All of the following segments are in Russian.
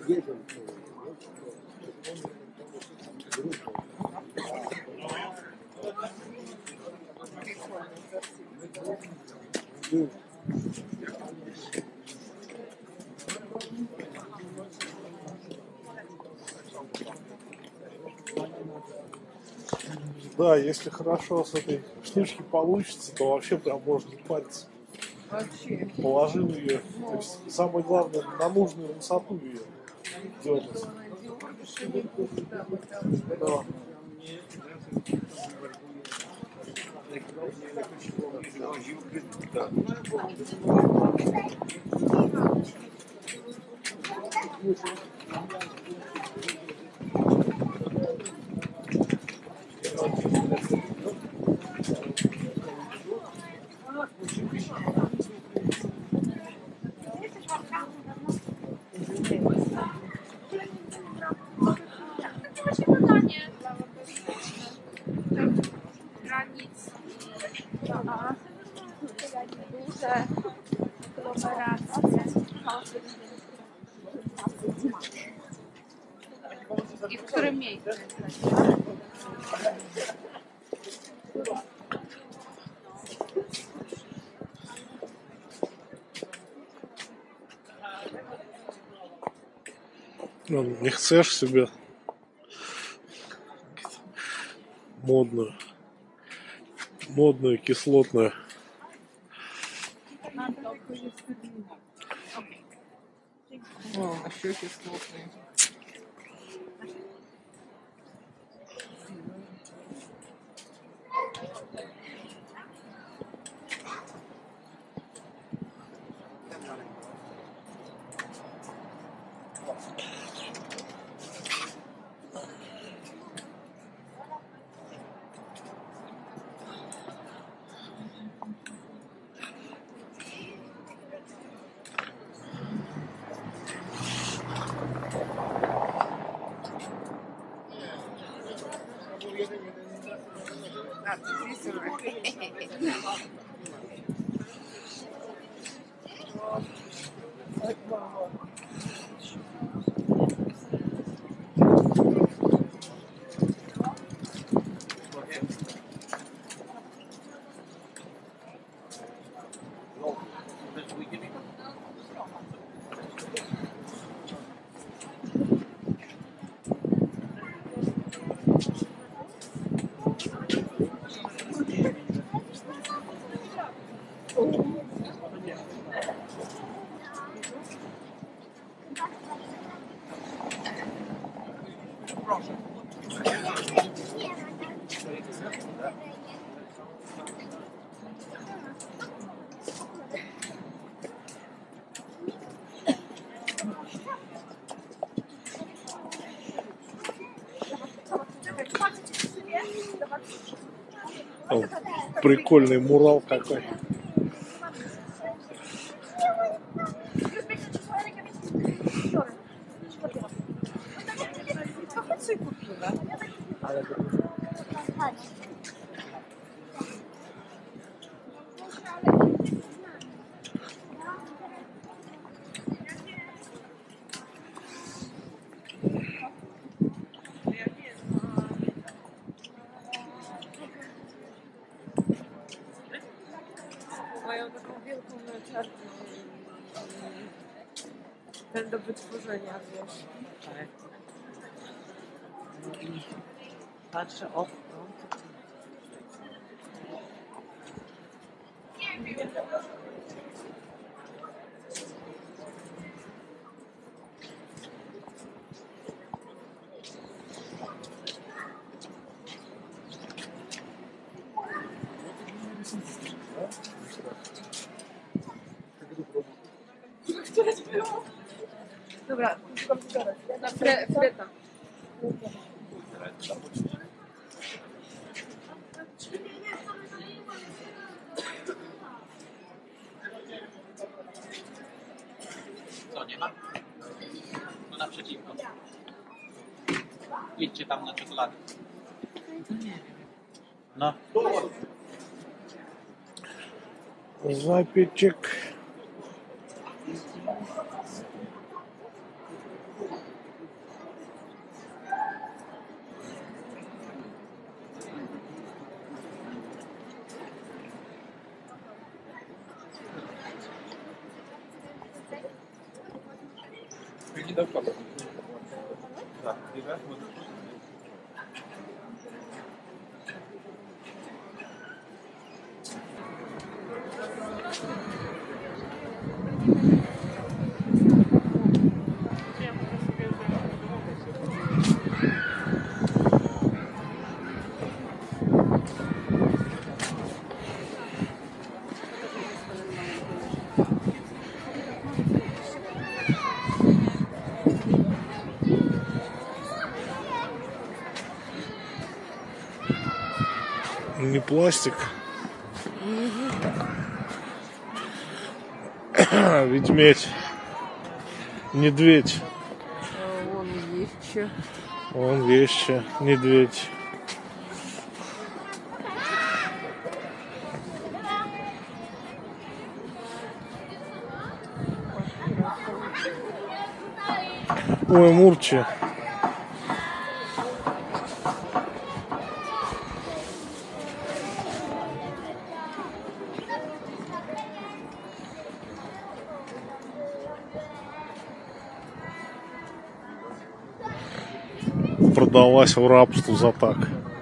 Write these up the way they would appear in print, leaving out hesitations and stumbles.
Да, если хорошо с этой штучки получится, то вообще прям можно не париться. Вообще. Положил ее. То есть самое главное, на нужную высоту ее дернуть. Да. Granic duże aglomeracje i w którym miejscu jesteście? Не chcesz себе модную кислотную. О, а щеки сложные. О, прикольный мурал какой. Mają taką wielką czarną ten do wytworzenia, wiesz. Tak. No i patrzę okno. Dobra, na freta. Co, nie ma? To naprzeciwko. Idźcie tam na czekoladę. No. Запечек. Не пластик. Ведь медь. Медведь. Вон есть что. Вон вещи. Медведь. Ой, Мурчи. Продалась в рабство за так.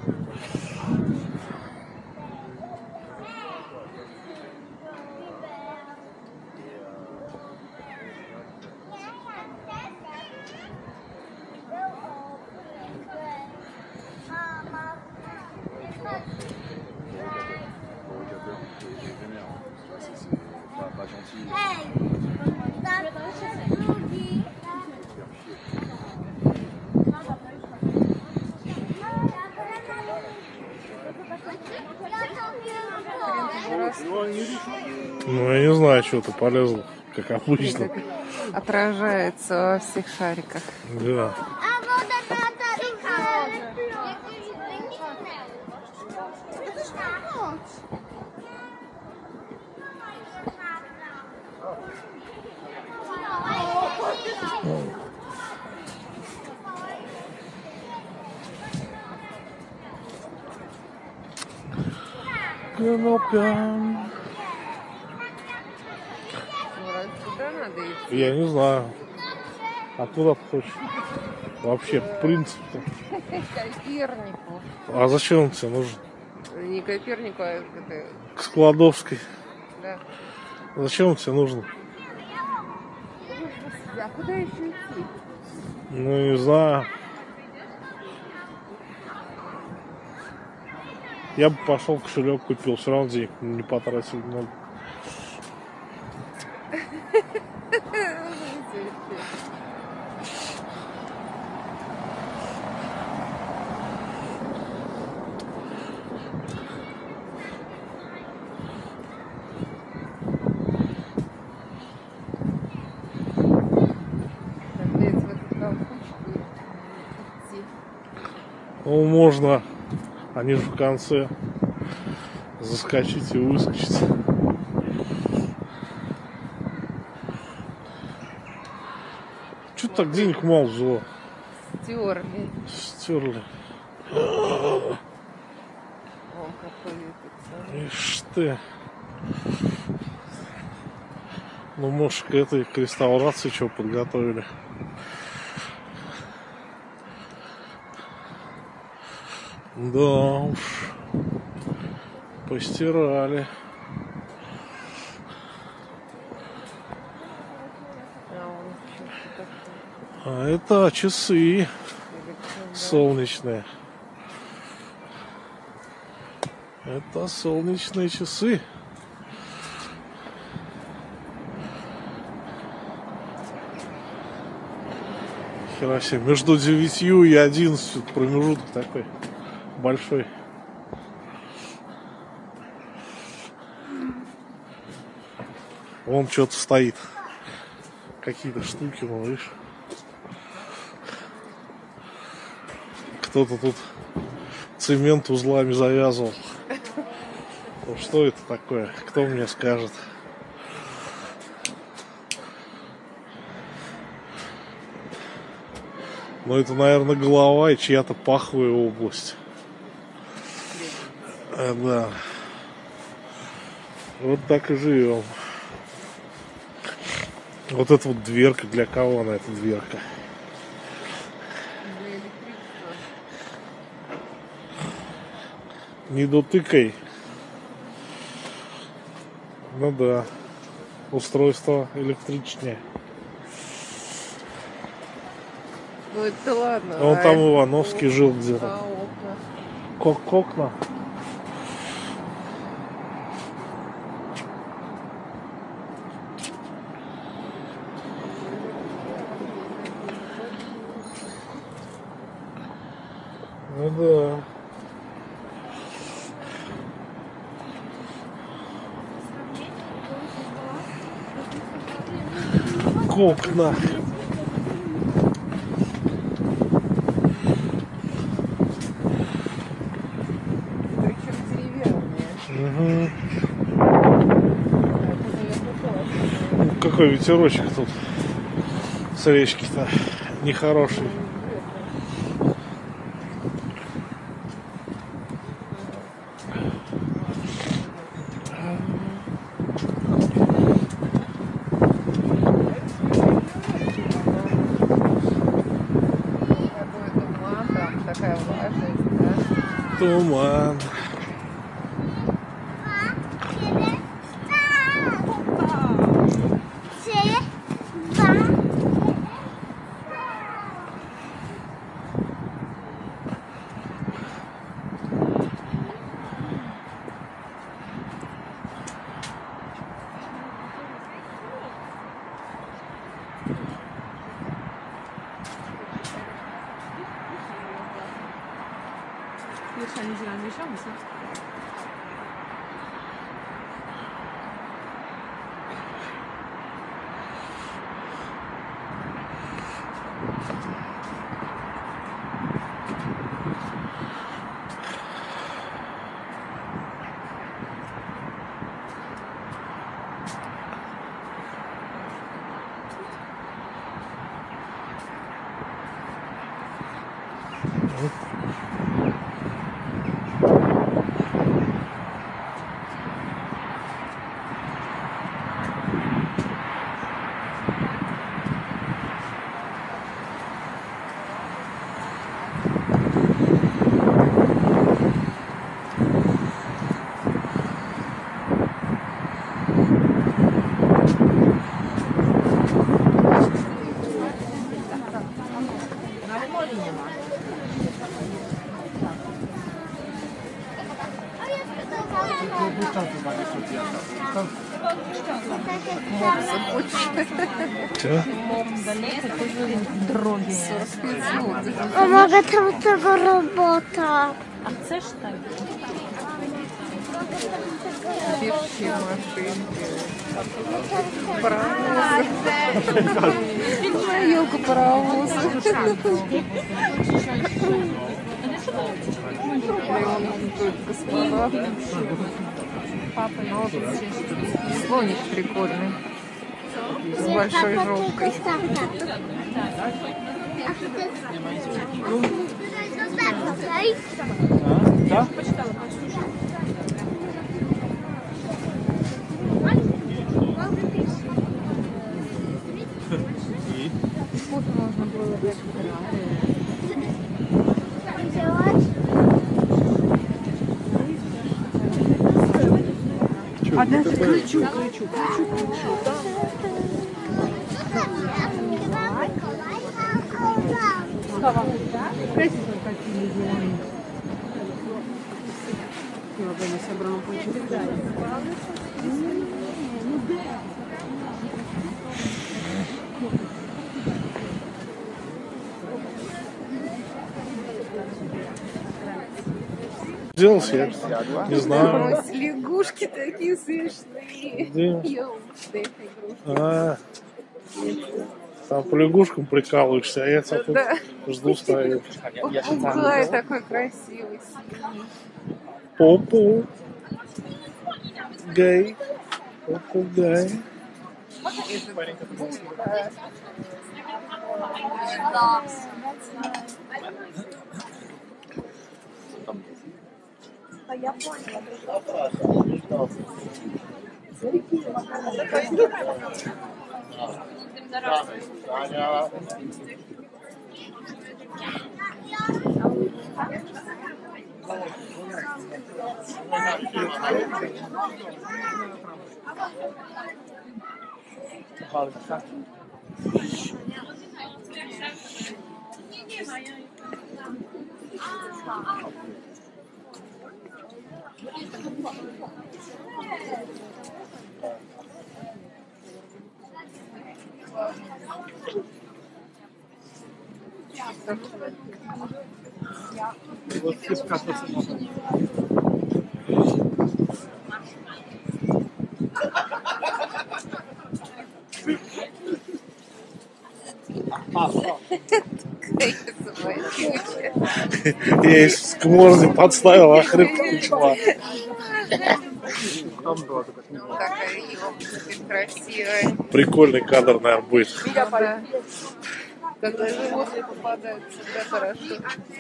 Ну, я не знаю, что ты полезла, как обычно. Отражается во всех шариках. Да. Кнопка. Куда надо идти? Я не знаю. А куда ты хочешь? Вообще, в принципе. Копернику. А зачем он тебе нужен? Не Копернику, а это... К Складовской. Да. Зачем он тебе нужен? А куда еще идти? Ну, не знаю. Я бы пошел кошелек купил, все равно денег не потратил много. Опять в эту толкучку идти. Ну, можно. Они же в конце. Заскочить и выскочить. Чё так денег мало взяло? Стерли. Стерли. Вон какой этот. Ишь ты. Ну, может, к этой к реставрации чего подготовили. Да уж. Постирали. А это часы солнечные. Это солнечные часы. Хера себе. Между 9 и 11 промежуток такой большой. Вон что-то стоит. Какие-то штуки, малыш. Кто-то тут цемент узлами завязывал. Ну, что это такое? Кто мне скажет? Ну, это, наверное, голова и чья-то паховая область. Да. Вот так и живем. Вот это вот дверка, для кого она, эта дверка? Для электричества. Не дотыкай. Ну да. Устройство электричное. Ну это ладно. А вон там Ивановский жил где-то. А окна? Окна. Ну да. Окна. Причем деревянные. Угу. Это, наверное, классно. Ну, какой ветерочек тут с речки-то нехороший. Какой туман, там такая влажность, да? Туман. Че? A mogę tam tego robota. Пиши машинки. Паровозы. Елку паровозы. Господа. Слоник прикольный. С большой жопкой. Да? Тут можно было бы Одна кричу. Красиво какие делали. Я бы не собрала почему-то. Делался, я не знаю. Ой, лягушки такие смешные. Где? Ёлочные игрушки. А, там по лягушкам прикалываешься, а я тебя тут Да. жду, стою. Попугай такой красивый. синий. Попу. Гай. Попугай. Я из скморзи подставил, а хрипка начала. Такая ёбка, красивая. Прикольный кадр, наверное, будет. Да. Когда животные попадают, всегда хорошо.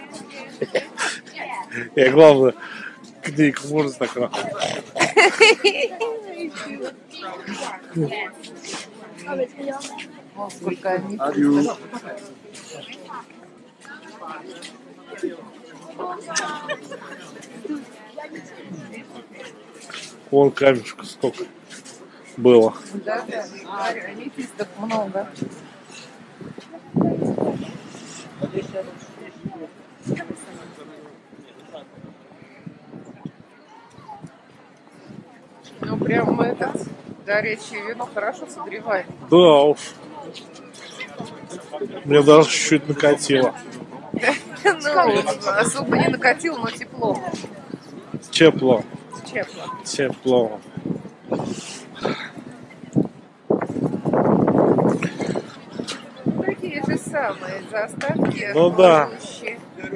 Я, главное, к ней к морзе так раз. О, сколько они. Вон камешка столько было. Да, аметистов много. Ну, прям этот горячее вино хорошо согревает. Да уж. Мне даже чуть-чуть накатило. Ну, особо не накатило, но тепло. Тепло. Тепло. Тепло. Такие же самые заставки. Ну да. Предыдущие.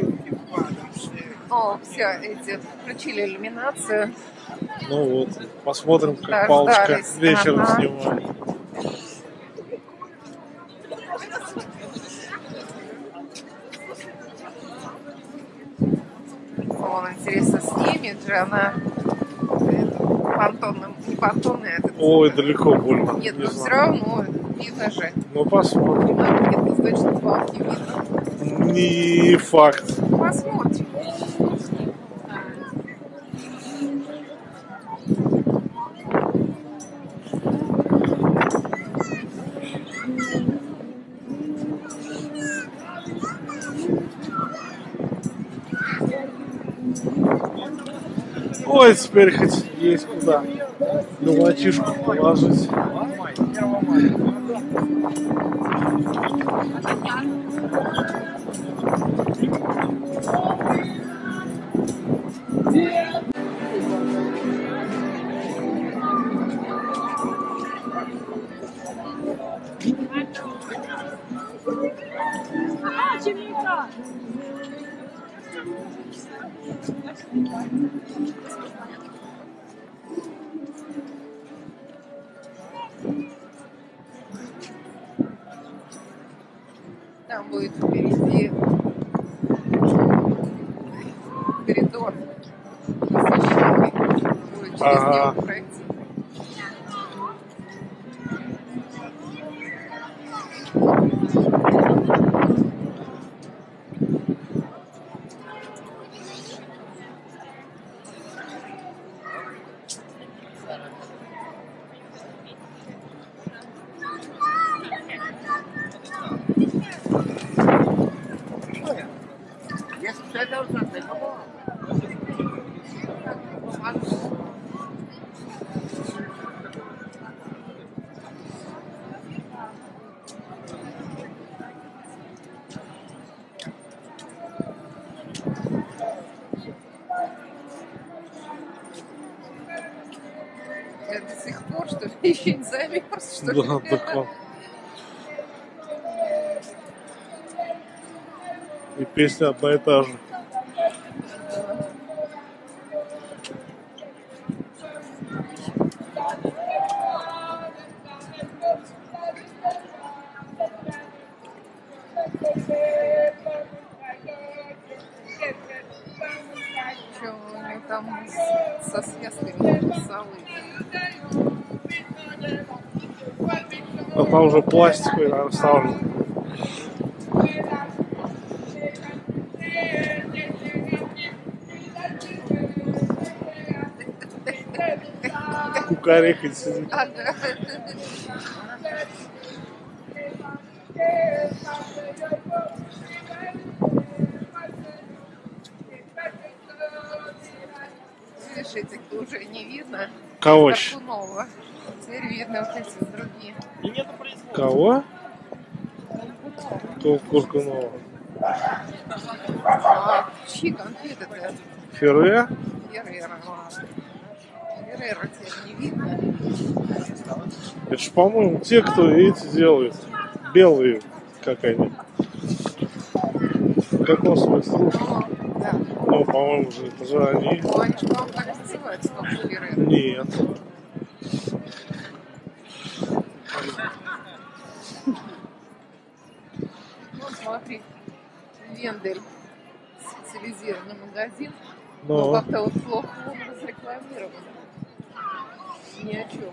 О, все, эти включили иллюминацию. Ну вот, посмотрим, как Дождались. Палочка вечером Ага. снимает. О, интересно, снимет же она понтонным, не понтонный, а этот. Ой, далеко больно. Нет, Не ну все знаю. равно видно же. Ну посмотрим. Нет, значит, палки видно. Не факт. Посмотрим. Ой, теперь хоть есть куда мелочишку положить. Там будет впереди коридор освещенный. Будет через Ага. него пройти. Я до сих пор, что ли, еще не замерз, что ли? Да, так. И песня одна и та же. Что у них там со связками совы? А там уже пластиковый, наверное, вставлен. Кукарекать сидит. Ага. Видишь, этих уже не видно. Кого еще? Каркунова. Теперь видно вот эти другие. И нету производства. Кого? Кто Куркунова? А чьи конфеты-то? Ферре? Феррера. Феррера теперь не видно. Это ж, по-моему, те, кто эти делают. Белые, как они. Кокосовые стружки. Да. Ну, по-моему, же это же они. Ну, они же, по-моему, так называются, как Феррера. Нет. Ну, смотри, Вендель, специализированный магазин. Но Но как-то вот плохо он разрекламирован. Ни о чем.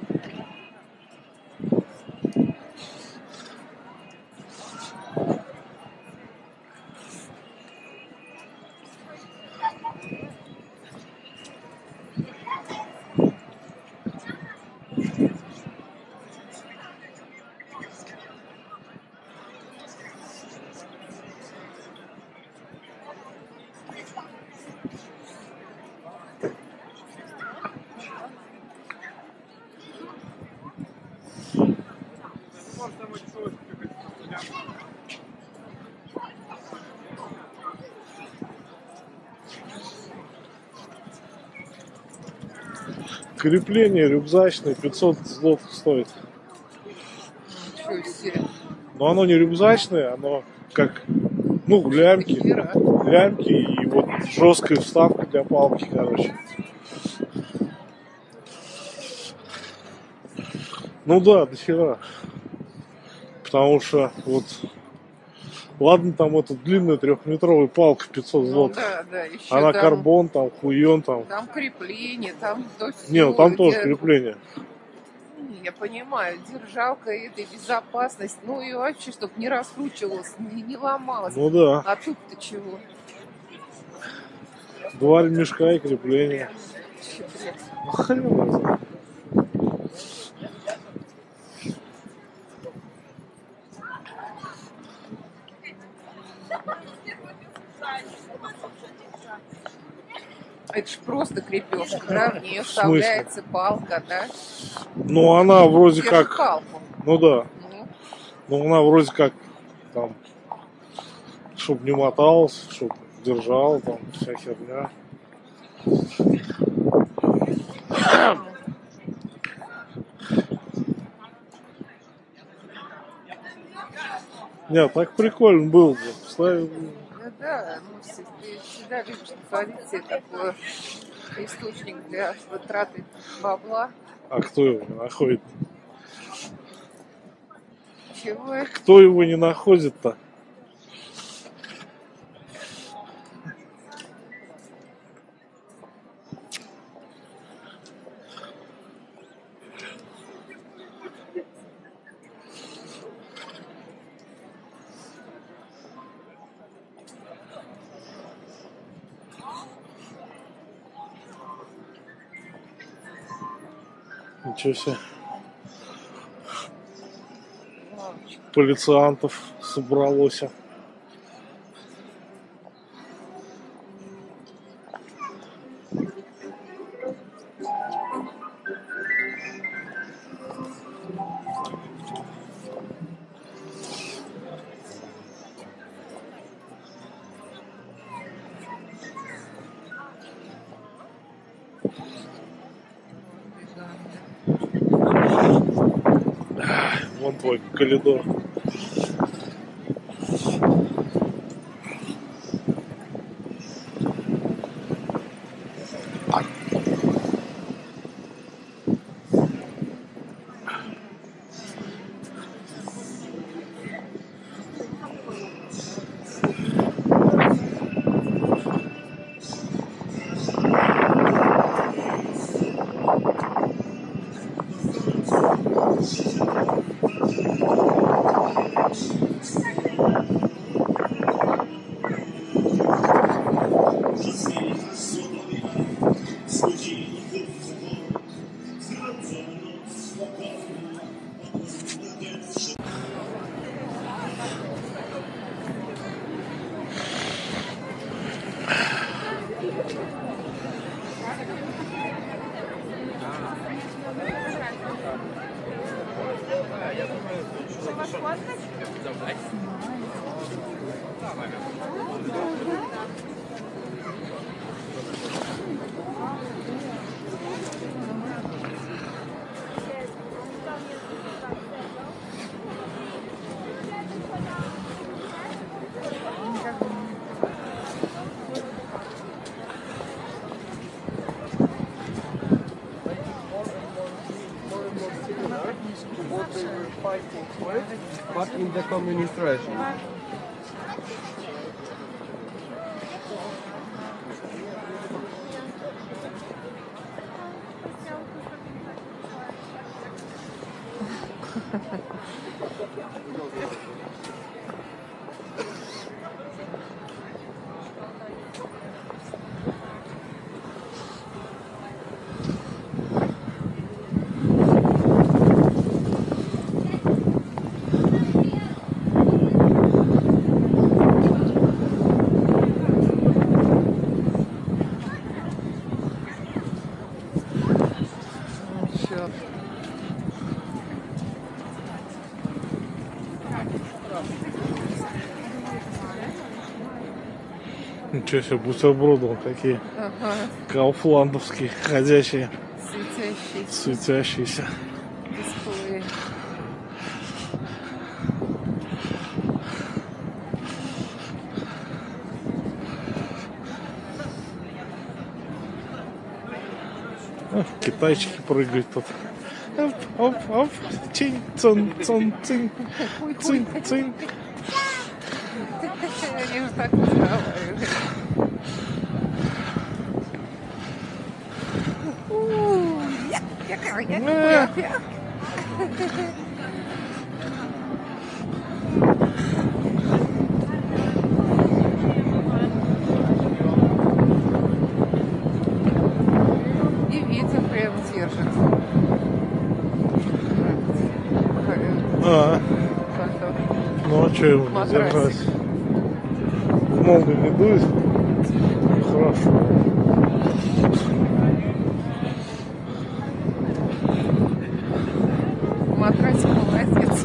крепление рюкзачное 500 злотых стоит. Ничего себе. Но оно не рюкзачное, оно как, ну, лямки. Хера. Лямки и вот жесткая вставка для палки, короче. Ну да, до хера. Потому что вот, ладно, там эта длинная трехметровая палка 500 Ну злотых. да, да, еще Она там, карбон, там хуен, там. там крепление, там то всё, Не, ну там тоже где- крепление. Я понимаю, держалка этой безопасность, ну и вообще, чтобы не раскручивалась, не ломалась. Ну да. А тут-то чего? 2 ремешка и крепление. Вообще бред. Ну, хрен его знает. Это ж просто крепежка, да? В нее В смысле? вставляется палка, да? Ну она вроде Держит как, палку. ну да, Ну, ну она вроде как там, чтоб не моталась, чтоб держала, там вся херня. Не, так прикольно было бы. Ставил. да, ну, ты всегда любишь находить себе такой источник для траты бабла. А кто его не находит? Чего? Кто его не находит-то? Ничего себе. Полициантов собралось. Вон твой коридор. What they were fighting for, but in the communist regime. Ничего себе, бутерброды вот такие. Ага, Кауфландовские, ходячие, светящийся светящиеся. дисплей. Китайчики прыгают тут. Оп, оп, оп, чинь, цун, цун, цинь, цинь, цинь. Они же так разговаривают. И ветер прям держит. Ну а что его не Матрасик. держать? В ногу не дует? Хорошо. Матрасик молодец.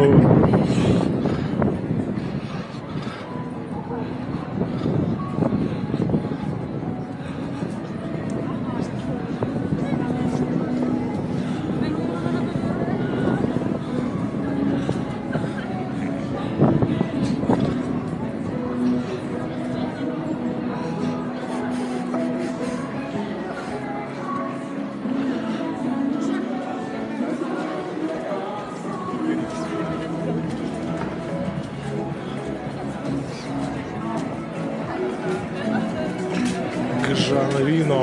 Гжановино.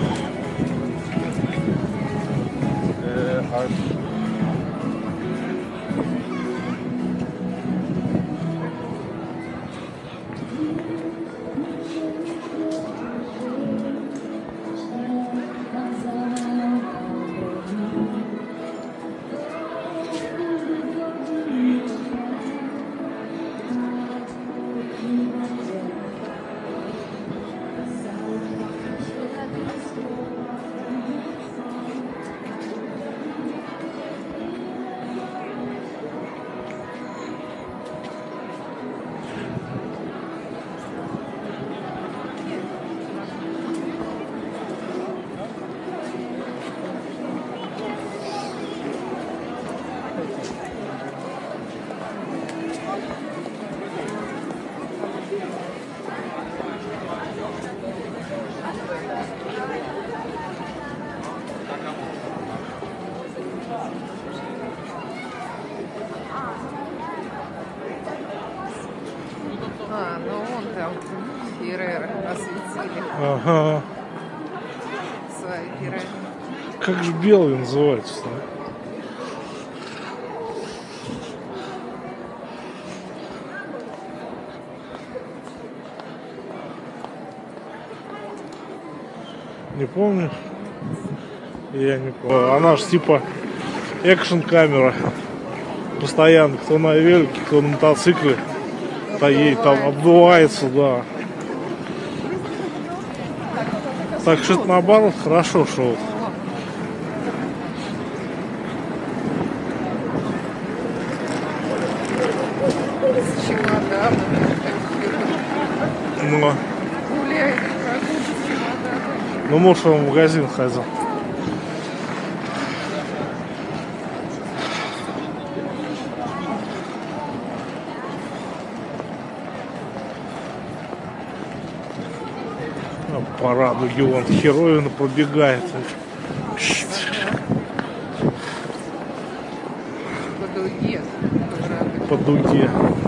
Ну вон там Феррера осветили Ага. свои пирамиды. Как же белый называется? Не помню. Я не помню. Она же типа экшн-камера. Постоянно кто на велике, кто на мотоцикле. То ей там обдувается, да. Так что это наоборот хорошо шел. С чемоданом. Но, Гуляет, как с чемоданом. ну, может, он в магазин ходил. По радуге вон Херовина пробегает. По дуге. По дуге.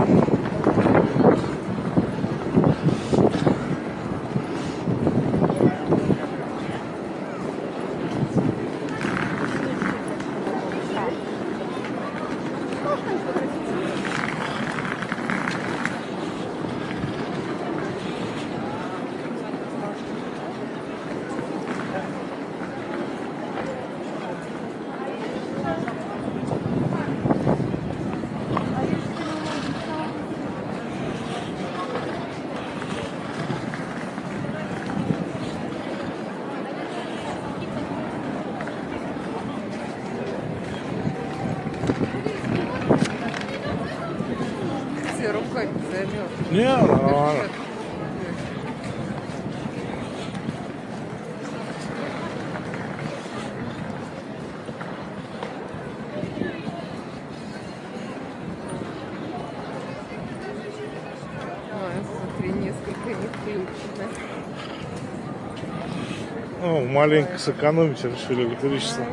Все руками замёрз. Не, нормально. Ой, смотри, несколько не включено. Ну, маленько сэкономить решили электричество.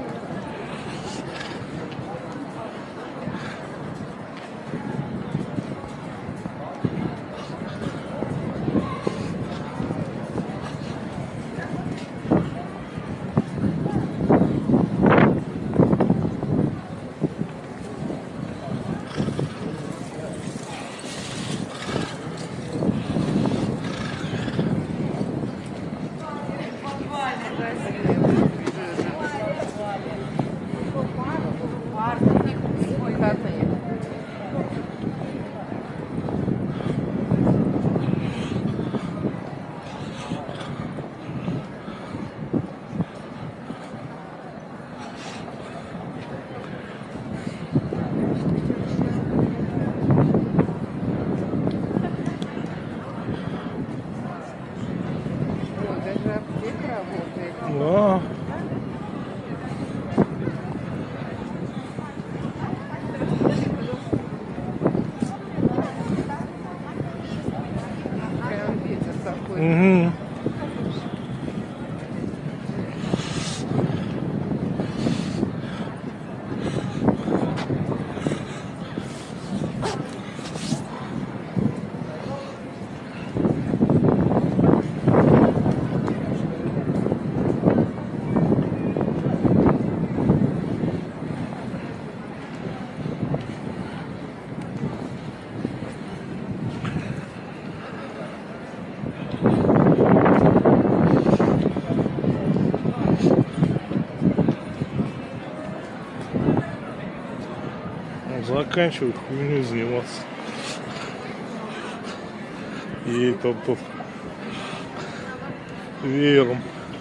Выходные. Ой, даже аптека работает. Да. Прям ветер такой. Угу. Заканчивают хуйней заниматься. И там тут веером.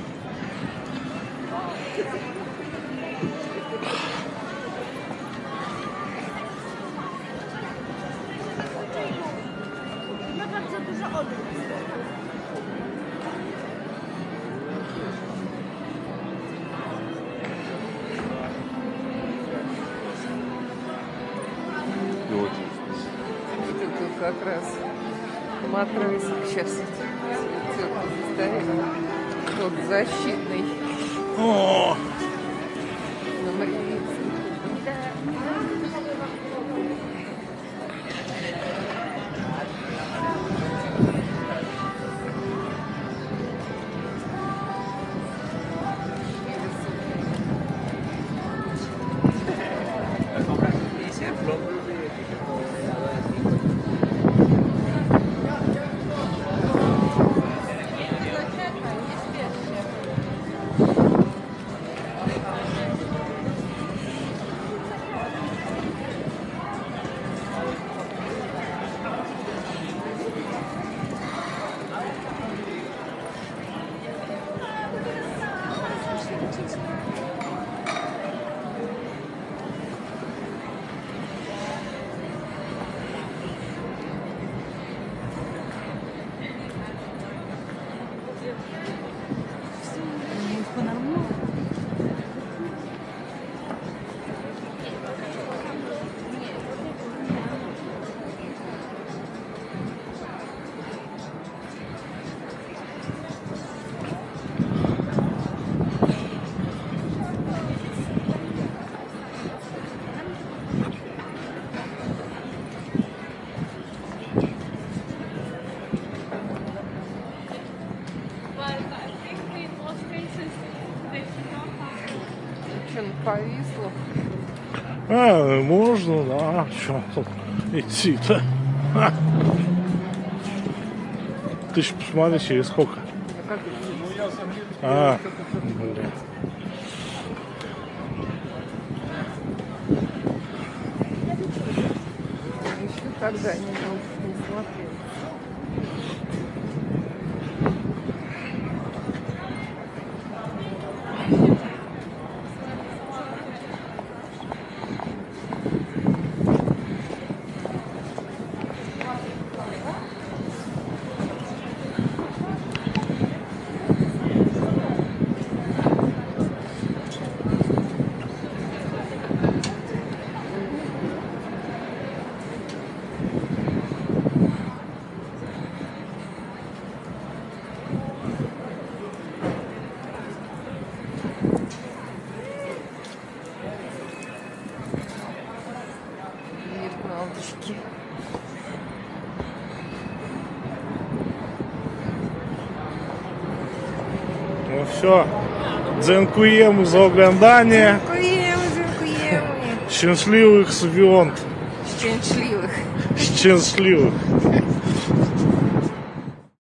Тут как раз матрасик сейчас цветет стоит. Тот защитный. О, На Мариинской. машин повисло. А, можно, да. Что тут идти-то? Ты ж посмотри, через сколько. Да как это? А, бля. Еще когда-нибудь не смотрел. Вьетнамский. Ну все. Дзенкуємо за оглядання. Дякуємо. Щасливих свят. Щасливих. Щасливих.